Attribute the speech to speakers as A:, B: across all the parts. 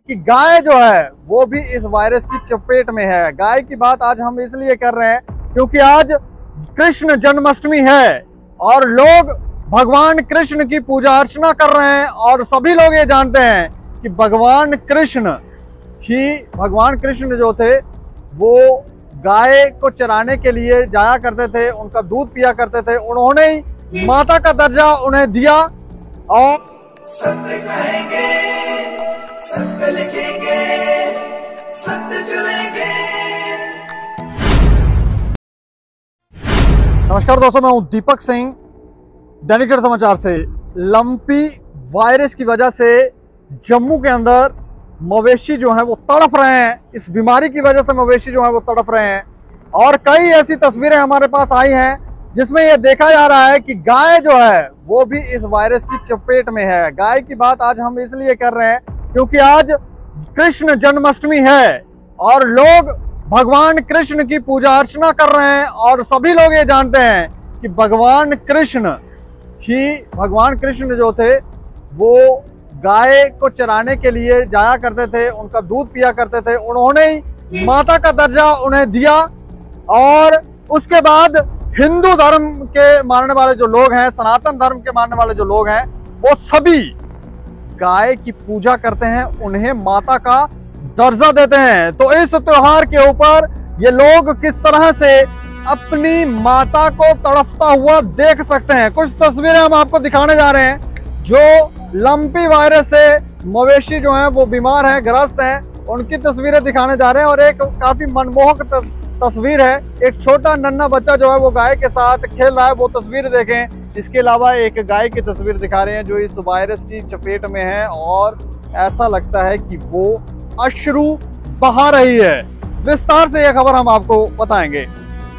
A: कि गाय जो है वो भी इस वायरस की चपेट में है। गाय की बात आज हम इसलिए कर रहे हैं क्योंकि आज कृष्ण जन्माष्टमी है और लोग भगवान कृष्ण की पूजा अर्चना कर रहे हैं और सभी लोग ये जानते हैं कि भगवान कृष्ण जो थे वो गाय को चराने के लिए जाया करते थे, उनका दूध पिया करते थे। उन्होंने ही माता का दर्जा उन्हें दिया और
B: सत्य कहेंगे, सत्य लिखेंगे, सत्य चलेंगे।
A: नमस्कार दोस्तों, मैं हूं दीपक सिंह, दैनिक जड़ समाचार से। लंपी वायरस की वजह से जम्मू के अंदर मवेशी जो है वो तड़प रहे हैं। इस बीमारी की वजह से मवेशी जो है वो तड़प रहे हैं और कई ऐसी तस्वीरें हमारे पास आई हैं जिसमें यह देखा जा रहा है कि गाय जो है वो भी इस वायरस की चपेट में है। गाय की बात आज हम इसलिए कर रहे हैं क्योंकि आज कृष्ण जन्माष्टमी है और लोग भगवान कृष्ण की पूजा अर्चना कर रहे हैं और सभी लोग ये जानते हैं कि भगवान कृष्ण जो थे वो गाय को चराने के लिए जाया करते थे, उनका दूध पिया करते थे। उन्होंने ही माता का दर्जा उन्हें दिया और उसके बाद हिंदू धर्म के मानने वाले जो लोग हैं, सनातन धर्म के मानने वाले जो लोग हैं, वो सभी गाय की पूजा करते हैं, उन्हें माता का दर्जा देते हैं। तो इस त्योहार के ऊपर ये लोग किस तरह से अपनी माता को तड़पता हुआ देख सकते हैं। कुछ तस्वीरें हम आपको दिखाने जा रहे हैं। जो लंपी वायरस से मवेशी जो हैं वो बीमार हैं, ग्रस्त हैं, उनकी तस्वीरें दिखाने जा रहे हैं। और एक काफी मनमोहक तस्वीर है, एक छोटा नन्हा बच्चा जो है वो गाय के साथ खेल रहा है, वो तस्वीर देखें। इसके अलावा एक गाय की तस्वीर दिखा रहे हैं जो इस वायरस की चपेट में है और ऐसा लगता है कि वो अश्रु बहा रही है। विस्तार से यह खबर हम आपको बताएंगे।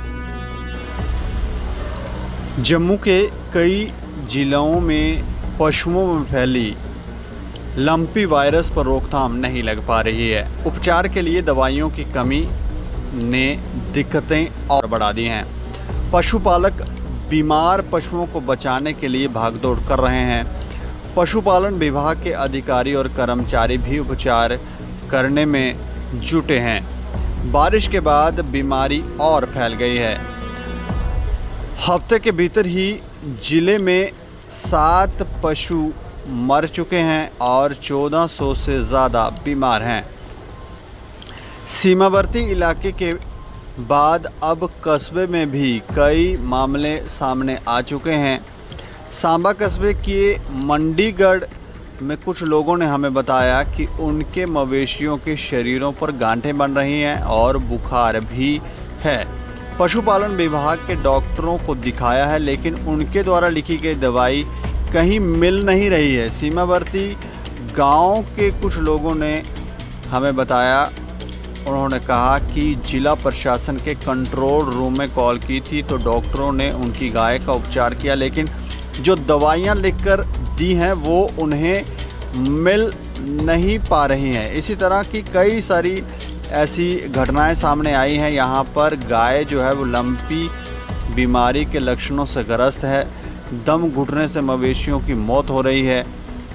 C: जम्मू के कई जिलों में पशुओं में फैली लंपी वायरस पर रोकथाम नहीं लग पा रही है। उपचार के लिए दवाइयों की कमी ने दिक्कतें और बढ़ा दी हैं। पशुपालक बीमार पशुओं को बचाने के लिए भागदौड़ कर रहे हैं। पशुपालन विभाग के अधिकारी और कर्मचारी भी उपचार करने में जुटे हैं। बारिश के बाद बीमारी और फैल गई है। हफ्ते के भीतर ही जिले में 7 पशु मर चुके हैं और 1400 से ज़्यादा बीमार हैं। सीमावर्ती इलाके के बाद अब कस्बे में भी कई मामले सामने आ चुके हैं। सांबा कस्बे के मंडीगढ़ में कुछ लोगों ने हमें बताया कि उनके मवेशियों के शरीरों पर गांठें बन रही हैं और बुखार भी है। पशुपालन विभाग के डॉक्टरों को दिखाया है लेकिन उनके द्वारा लिखी गई दवाई कहीं मिल नहीं रही है। सीमावर्ती गांव के कुछ लोगों ने हमें बताया, उन्होंने कहा कि जिला प्रशासन के कंट्रोल रूम में कॉल की थी तो डॉक्टरों ने उनकी गाय का उपचार किया लेकिन जो दवाइयां लिखकर दी हैं वो उन्हें मिल नहीं पा रही हैं। इसी तरह की कई सारी ऐसी घटनाएं सामने आई हैं। यहाँ पर गाय जो है वो लंपी बीमारी के लक्षणों से ग्रस्त है। दम घुटने से मवेशियों की मौत हो रही है।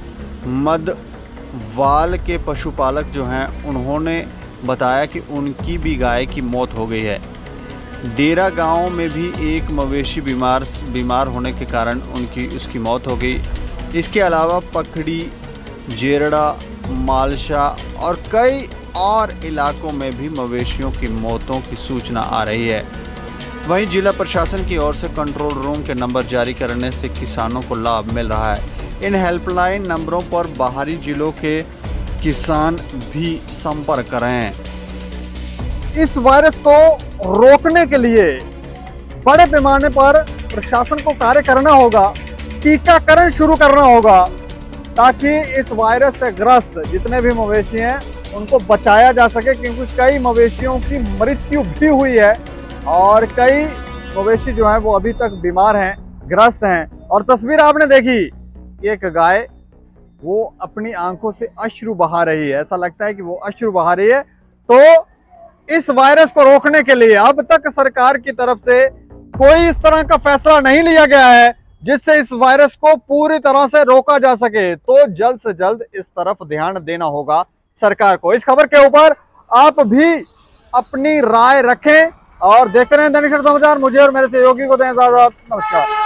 C: मधवाल के पशुपालक जो हैं उन्होंने बताया कि उनकी भी गाय की मौत हो गई है। डेरा गांव में भी एक मवेशी बीमार होने के कारण उसकी मौत हो गई। इसके अलावा पखड़ी, जेरड़ा, मालशा और कई और इलाकों में भी मवेशियों की मौतों की सूचना आ रही है। वहीं जिला प्रशासन की ओर से कंट्रोल रूम के नंबर जारी करने से किसानों को लाभ मिल रहा है। इन हेल्पलाइन नंबरों पर बाहरी जिलों के किसान भी संपर्क कर रहे हैं।
A: इस वायरस को रोकने के लिए बड़े पैमाने पर प्रशासन को कार्य करना होगा, टीकाकरण शुरू करना होगा ताकि इस वायरस से ग्रस्त जितने भी मवेशी हैं उनको बचाया जा सके, क्योंकि कई मवेशियों की मृत्यु भी हुई है और कई मवेशी जो हैं वो अभी तक बीमार हैं, ग्रस्त हैं। और तस्वीर आपने देखी, एक गाय वो अपनी आंखों से अश्रु बहा रही है, ऐसा लगता है कि वो अश्रु बहा रही है। तो इस वायरस को रोकने के लिए अब तक सरकार की तरफ से कोई इस तरह का फैसला नहीं लिया गया है जिससे इस वायरस को पूरी तरह से रोका जा सके। तो जल्द से जल्द इस तरफ ध्यान देना होगा सरकार को। इस खबर के ऊपर आप भी अपनी राय रखें और देखते रहें दैनिक समाचार। मुझे और मेरे सहयोगी को दें इजाजत। नमस्कार।